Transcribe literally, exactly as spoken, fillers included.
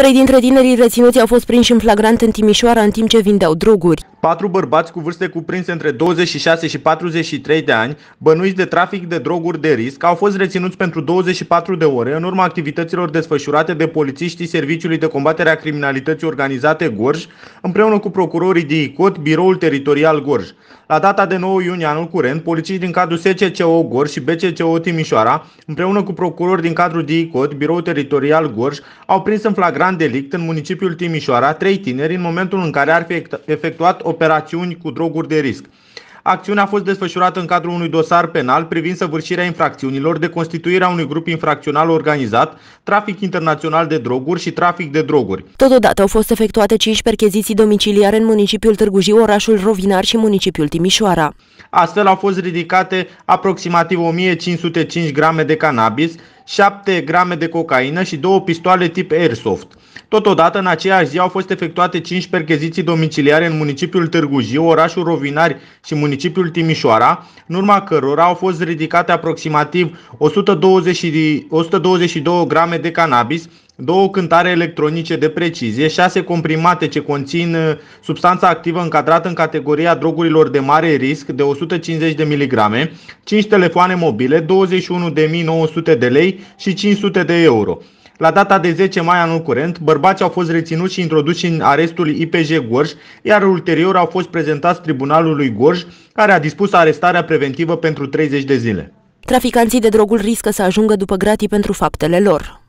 Trei dintre tinerii reținuți au fost prinși în flagrant în Timișoara în timp ce vindeau droguri. Patru bărbați cu vârste cuprinse între douăzeci și șase și patruzeci și trei de ani, bănuiți de trafic de droguri de risc, au fost reținuți pentru douăzeci și patru de ore în urma activităților desfășurate de polițiștii Serviciului de Combatere a Criminalității Organizate Gorj, împreună cu procurorii D I C O T, Biroul Teritorial Gorj. La data de nouă iunie anul curent, polițiști din cadrul S C C O Gorj și B C C O Timișoara, împreună cu procurori din cadrul D I C O T, Biroul Teritorial Gorj, au prins în flagrant delict în municipiul Timișoara trei tineri în momentul în care ar fi efectuat operațiuni cu droguri de risc. Acțiunea a fost desfășurată în cadrul unui dosar penal privind săvârșirea infracțiunilor de constituirea unui grup infracțional organizat, trafic internațional de droguri și trafic de droguri. Totodată au fost efectuate cinci percheziții domiciliare în municipiul Târgu Jiu, orașul Rovinar și municipiul Timișoara. Astfel au fost ridicate aproximativ o mie cinci sute cinci grame de cannabis, șapte grame de cocaină și două pistoale tip Airsoft. Totodată, în aceeași zi au fost efectuate cinci percheziții domiciliare în municipiul Târgu Jiu, orașul Rovinari și municipiul Timișoara, în urma cărora au fost ridicate aproximativ o sută douăzeci și două grame de cannabis, două cântare electronice de precizie, șase comprimate ce conțin substanța activă încadrată în categoria drogurilor de mare risc de o sută cincizeci de miligrame, cinci telefoane mobile, douăzeci și unu de mii nouă sute de lei și cinci sute de euro. La data de zece mai anul curent, bărbații au fost reținuți și introduși în arestul I P J Gorj, iar ulterior au fost prezentați Tribunalului Gorj, care a dispus arestarea preventivă pentru treizeci de zile. Traficanții de droguri riscă să ajungă după gratii pentru faptele lor.